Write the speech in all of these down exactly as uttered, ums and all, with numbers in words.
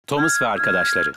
Thomas ve arkadaşları.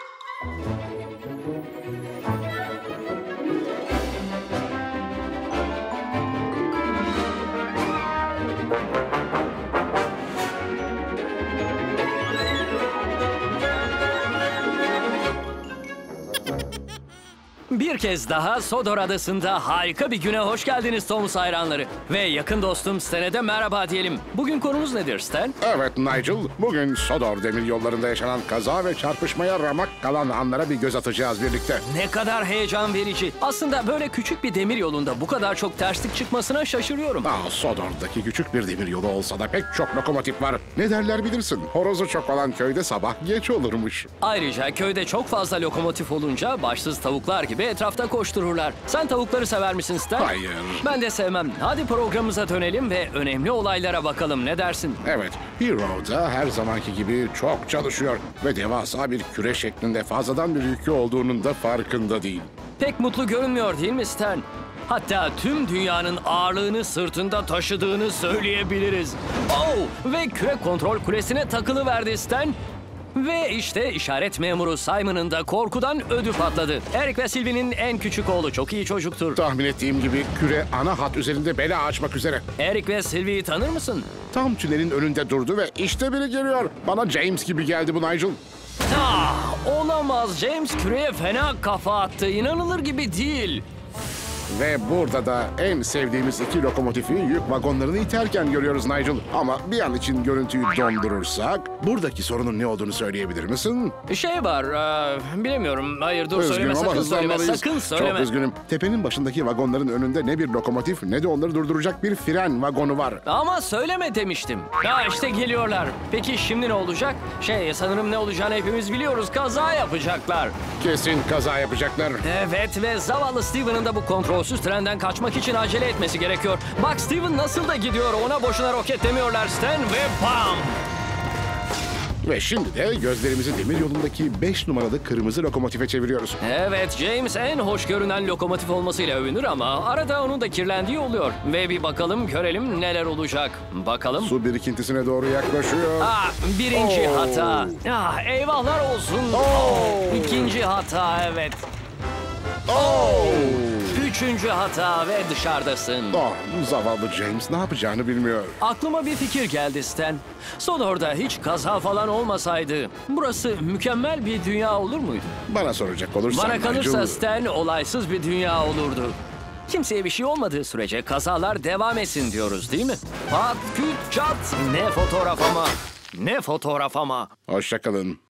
Bir kez daha Sodor Adası'nda harika bir güne hoş geldiniz Thomas hayranları. Ve yakın dostum Stan'e de merhaba diyelim. Bugün konumuz nedir Stan? Evet Nigel, bugün Sodor demir yollarında yaşanan kaza ve çarpışmaya ramak kalan anlara bir göz atacağız birlikte. Ne kadar heyecan verici. Aslında böyle küçük bir demir yolunda bu kadar çok terslik çıkmasına şaşırıyorum. Aa, Sodor'daki küçük bir demir yolu olsa da pek çok lokomotif var. Ne derler bilirsin, horozu çok olan köyde sabah geç olurmuş. Ayrıca köyde çok fazla lokomotif olunca başsız tavuklar gibi etrafta koştururlar. Sen tavukları sever misin Stan? Hayır. Ben de sevmem. Hadi programımıza dönelim ve önemli olaylara bakalım. Ne dersin? Evet, Hero da her zamanki gibi çok çalışıyor ve devasa bir küre şeklinde fazladan bir yükü olduğunun da farkında değil. Pek mutlu görünmüyor değil mi Stan? Hatta tüm dünyanın ağırlığını sırtında taşıdığını söyleyebiliriz. Oh! Ve küre kontrol kulesine takılıverdi Stan. Ve işte işaret memuru Simon'ın da korkudan ödü patladı. Eric ve Sylvie'nin en küçük oğlu çok iyi çocuktur. Tahmin ettiğim gibi küre ana hat üzerinde bela açmak üzere. Eric ve Sylvie'yi tanır mısın? Tam tünelin önünde durdu ve işte biri geliyor. Bana James gibi geldi bu Nigel. Ah! Olamaz. James küreye fena kafa attı. İnanılır gibi değil. Ve burada da en sevdiğimiz iki lokomotifi yük vagonlarını iterken görüyoruz Nigel. Ama bir an için görüntüyü dondurursak, buradaki sorunun ne olduğunu söyleyebilir misin? Şey var, e, bilemiyorum. Hayır dur söyleme, Üzgünüm ama sakın söyleme, hızlanmalıyız. sakın söyleme. Çok üzgünüm. Tepenin başındaki vagonların önünde ne bir lokomotif ne de onları durduracak bir fren vagonu var. Ama söyleme demiştim. Ya işte geliyorlar. Peki şimdi ne olacak? Şey sanırım ne olacağını hepimiz biliyoruz. Kaza yapacaklar. Kesin kaza yapacaklar. Evet ve zavallı Steven'ın da bu kontrolsüz trenden kaçmak için acele etmesi gerekiyor. Bak Steven nasıl da gidiyor. Ona boşuna roketlemiyorlar Stan ve bam! Ve şimdi de gözlerimizi demir yolundaki beş numaralı kırmızı lokomotife çeviriyoruz. Evet, James en hoş görünen lokomotif olmasıyla övünür ama arada onun da kirlendiği oluyor. Ve bir bakalım görelim neler olacak. Bakalım. Su birikintisine doğru yaklaşıyor. Ah, birinci Oo. hata. Ah, eyvahlar olsun. Oo. İkinci hata, evet. Oh! Üçüncü hata ve dışarıdasın. Oh, zavallı James ne yapacağını bilmiyor. Aklıma bir fikir geldi Stan. Sodor'da hiç kaza falan olmasaydı burası mükemmel bir dünya olur muydu? Bana soracak olursan Bana kalırsa Nigel, Stan olaysız bir dünya olurdu. Kimseye bir şey olmadığı sürece kazalar devam etsin diyoruz değil mi? Pat küt çat, ne fotoğraf ama. Ne fotoğraf ama. hoşça kalın.